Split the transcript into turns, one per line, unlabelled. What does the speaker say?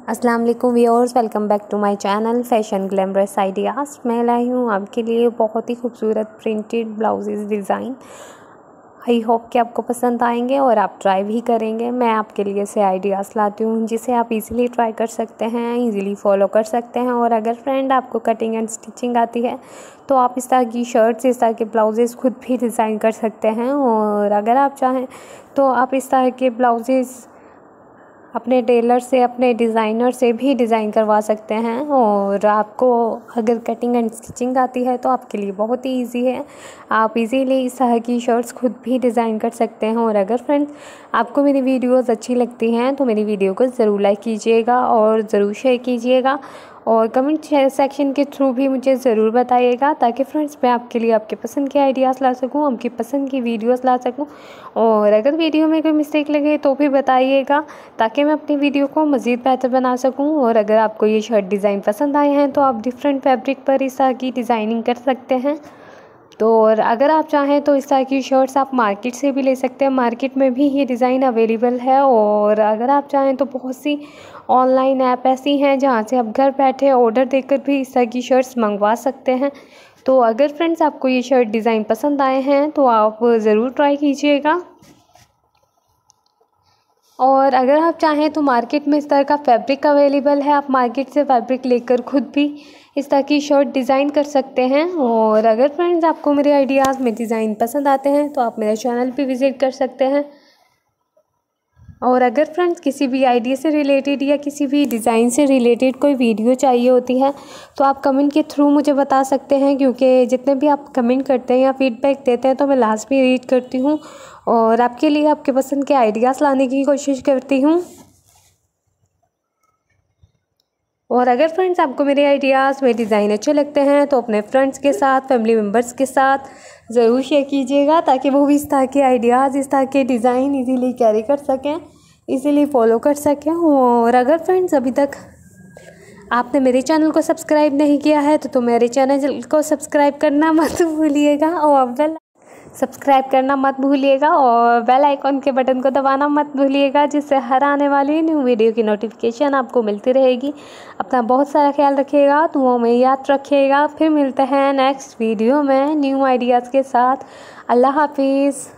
अस्सलाम वालेकुम viewers, welcome back to my channel fashion glamorous ideas. मैं लाई हूँ आपके लिए बहुत ही खूबसूरत printed blouses design. I hope कि आपको पसंद आएंगे और आप ट्राई भी करेंगे। मैं आपके लिए से आइडियाज़ लाती हूँ जिसे आप इजीली ट्राई कर सकते हैं, इजीली फॉलो कर सकते हैं। और अगर फ्रेंड आपको कटिंग एंड स्टिचिंग आती है तो आप इस तरह की शर्ट्स, इस तरह के ब्लाउजेज़ खुद भी डिज़ाइन कर सकते हैं। और अगर आप चाहें तो आप इस तरह के ब्लाउजेज़ अपने टेलर से, अपने डिज़ाइनर से भी डिज़ाइन करवा सकते हैं। और आपको अगर कटिंग एंड स्टिचिंग आती है तो आपके लिए बहुत ही इजी है, आप इजीली इस तरह की शर्ट्स खुद भी डिज़ाइन कर सकते हैं। और अगर फ्रेंड्स आपको मेरी वीडियोस अच्छी लगती हैं तो मेरी वीडियो को ज़रूर लाइक कीजिएगा और ज़रूर शेयर कीजिएगा और कमेंट सेक्शन के थ्रू भी मुझे ज़रूर बताइएगा, ताकि फ्रेंड्स मैं आपके लिए आपके पसंद के आइडियाज़ ला सकूं, आपकी पसंद की वीडियोस ला सकूं। और अगर वीडियो में कोई मिस्टेक लगे तो भी बताइएगा, ताकि मैं अपनी वीडियो को मज़ीद बेहतर बना सकूं। और अगर आपको ये शर्ट डिज़ाइन पसंद आए हैं तो आप डिफरेंट फैब्रिक पर इस तरह की डिज़ाइनिंग कर सकते हैं। तो और अगर आप चाहें तो इस तरह की शर्ट्स आप मार्केट से भी ले सकते हैं, मार्केट में भी ये डिज़ाइन अवेलेबल है। और अगर आप चाहें तो बहुत सी ऑनलाइन ऐप ऐसी हैं जहां से आप घर बैठे ऑर्डर देकर भी इस तरह की शर्ट्स मंगवा सकते हैं। तो अगर फ्रेंड्स आपको ये शर्ट डिज़ाइन पसंद आए हैं तो आप ज़रूर ट्राई कीजिएगा। और अगर आप चाहें तो मार्केट में इस तरह का फैब्रिक अवेलेबल है, आप मार्केट से फैब्रिक लेकर खुद भी इस तरह की शर्ट डिज़ाइन कर सकते हैं। और अगर फ्रेंड्स आपको मेरे आइडियाज़ में डिज़ाइन पसंद आते हैं तो आप मेरे चैनल पे विज़िट कर सकते हैं। और अगर फ्रेंड्स किसी भी आइडिया से रिलेटेड या किसी भी डिज़ाइन से रिलेटेड कोई वीडियो चाहिए होती है तो आप कमेंट के थ्रू मुझे बता सकते हैं, क्योंकि जितने भी आप कमेंट करते हैं या फीडबैक देते हैं तो मैं लास्ट में रीड करती हूँ और आपके लिए आपके पसंद के आइडियाज़ लाने की कोशिश करती हूँ। और अगर फ्रेंड्स आपको मेरे आइडियाज़ में डिज़ाइन अच्छे लगते हैं तो अपने फ्रेंड्स के साथ, फैमिली मेम्बर्स के साथ ज़रूर शेयर कीजिएगा, ताकि वो भी इस तरह के आइडियाज़, इस तरह के डिज़ाइन इजीली कैरी कर सकें, इजीली फॉलो कर सकें। और अगर फ्रेंड्स अभी तक आपने मेरे चैनल को सब्सक्राइब नहीं किया है तो मेरे चैनल को सब्सक्राइब करना मत भूलिएगा और बेल आइकॉन के बटन को दबाना मत भूलिएगा, जिससे हर आने वाली न्यू वीडियो की नोटिफिकेशन आपको मिलती रहेगी। अपना बहुत सारा ख्याल रखिएगा, दुआओं में याद रखिएगा। फिर मिलते हैं नेक्स्ट वीडियो में न्यू आइडियाज़ के साथ। अल्लाह हाफिज़।